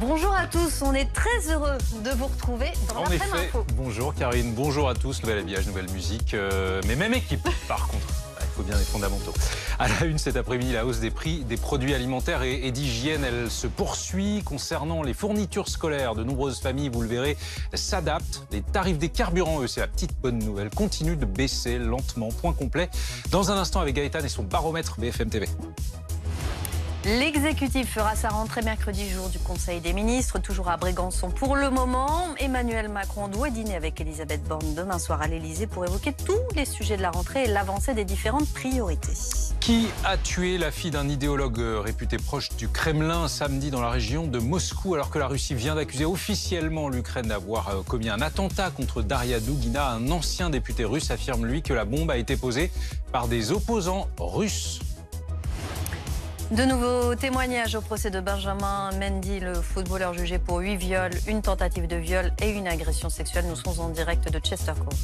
Bonjour à tous, on est très heureux de vous retrouver dans En l'Après-Midi effet, Info. bonjour Karine, bonjour à tous, nouvel habillage, nouvelle musique, mais même équipe par contre. Il faut bien les fondamentaux. À la une cet après-midi, la hausse des prix des produits alimentaires et d'hygiène, elle se poursuit. Concernant les fournitures scolaires, de nombreuses familles, vous le verrez, s'adaptent. Les tarifs des carburants, eux, c'est la petite bonne nouvelle, continuent de baisser lentement. Point complet dans un instant avec Gaëtan et son baromètre BFM TV. L'exécutif fera sa rentrée mercredi, jour du Conseil des ministres, toujours à Brégançon pour le moment. Emmanuel Macron doit dîner avec Elisabeth Borne demain soir à l'Elysée pour évoquer tous les sujets de la rentrée et l'avancée des différentes priorités. Qui a tué la fille d'un idéologue réputé proche du Kremlin samedi dans la région de Moscou, alors que la Russie vient d'accuser officiellement l'Ukraine d'avoir commis un attentat contre Daria Dugina? Un ancien député russe affirme, lui, que la bombe a été posée par des opposants russes. De nouveaux témoignages au procès de Benjamin Mendy, le footballeur jugé pour 8 viols, une tentative de viol et une agression sexuelle. Nous sommes en direct de Chester Cove.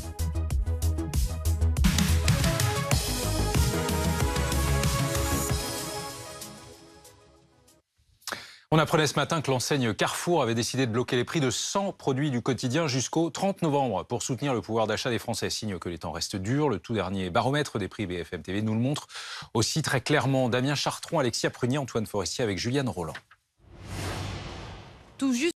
On apprenait ce matin que l'enseigne Carrefour avait décidé de bloquer les prix de 100 produits du quotidien jusqu'au 30 novembre pour soutenir le pouvoir d'achat des Français. Signe que les temps restent durs. Le tout dernier baromètre des prix BFM TV nous le montre aussi très clairement. Damien Chartron, Alexia Prunier, Antoine Forestier avec Juliane Roland. Tout juste